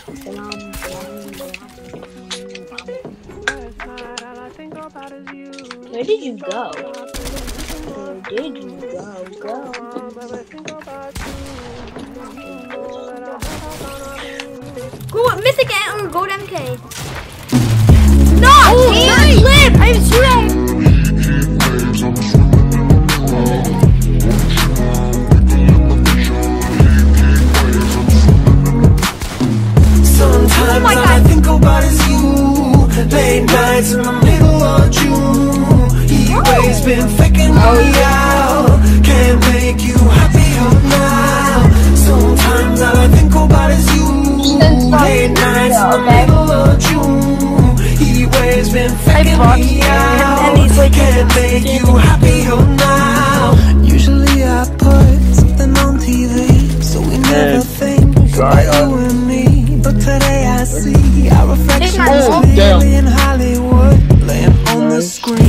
Where did you go? Where did you go? Go Mythic or go to MK. No! Oh, nice. Flip! I'm shooting! Sometimes all I think about is you. Late nights in the middle of June. He always been faking me out. Can't make you happier now. Sometimes all I think about is you. Late nights in the middle of June. He always been faking me out. Can't make you happier now. Usually I put something on TV, so we never think about you and me. But today I see our reflections clearly in Hollywood, laying on the screen.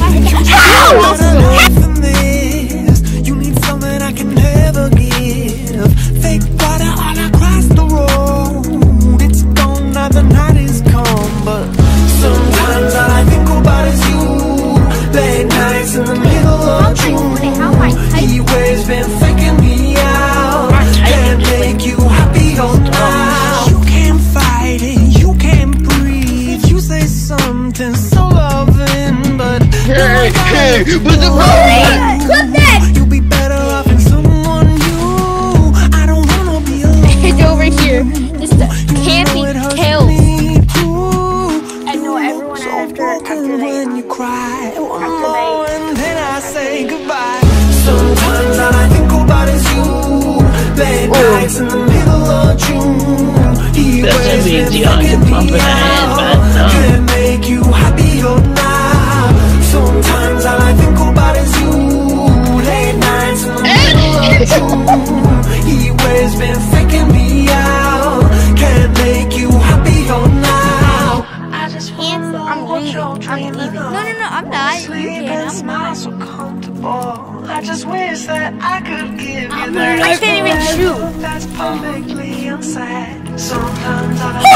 You need something I can never give. Fake water all across the road. It's gone now, the night is come. But sometimes all I think about is you. Late nights in the middle of June. He always been faking me out. Can't make you happier now. You can't fight it, you can't breathe. You say something so loving, but Hey, what's the problem? Clip that! you'll be better off in someone new. I don't wanna be alone. It's over here. This can't be killed. I know everyone after they when you cry, oh, and then I say goodbye. Sometimes all I think about is you. Late nights in the middle of June. He That's always the been faking bump in me the head, out. but no. Can't make you happier now. Sometimes all I think about is you. Late nights in the middle of June. He always been faking me out. Can't make you happier now. Handsome. I'm leaving. No, I'm not. You can. Smile so comfortable. I just wish that I could give you that. I can't even shoot. That's perfectly unsaid. Sometimes I